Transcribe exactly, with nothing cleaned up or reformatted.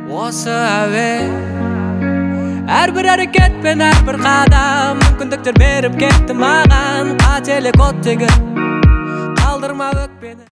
Осы әуе әрбір әрекет пен әрбір қадам мүмкіндіктер беріп кетті маған. Қателік оттегі қалдырма өкпені.